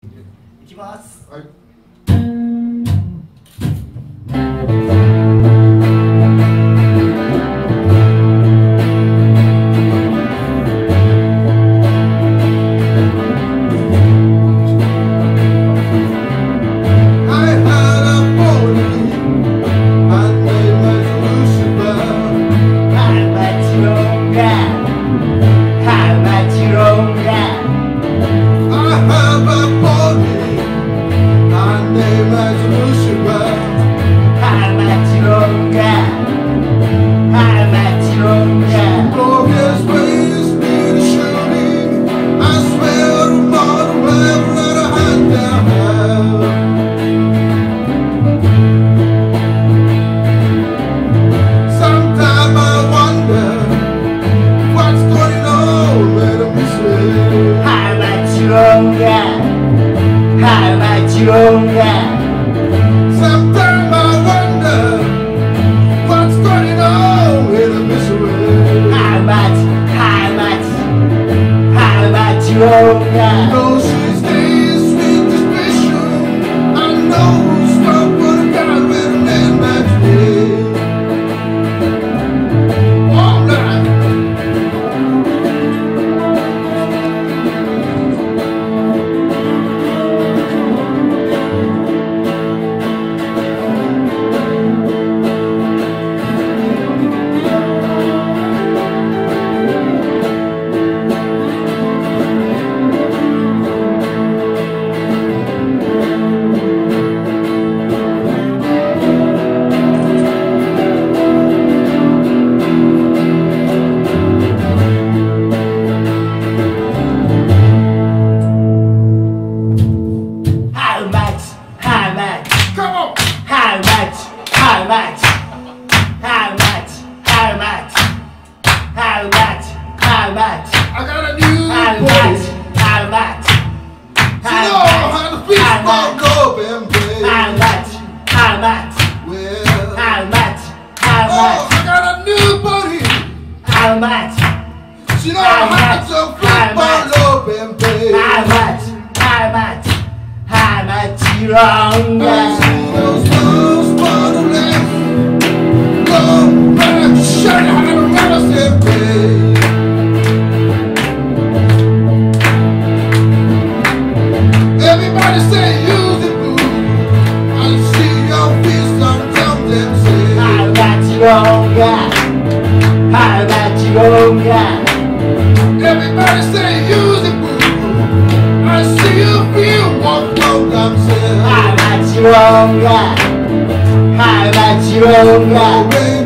いきます。 はい。 Sometimes I wonder what's going on with the misery. How much longer? No, she stays with suspicion. I know stop what I got with a man back today. All night. How much? I got a new boy. How much? She know how to fix my love and play. How much? Well, how much? Oh, I got a new buddy. How much? She know how to fix my love and play. How much? Longer? She knows those bottlenecks. Go back, show you how to rest and play. Everybody say use it, boo. I see your face sometimes and say how much longer? Everybody say use it, boo. I see you feel what I'm saying. How much longer?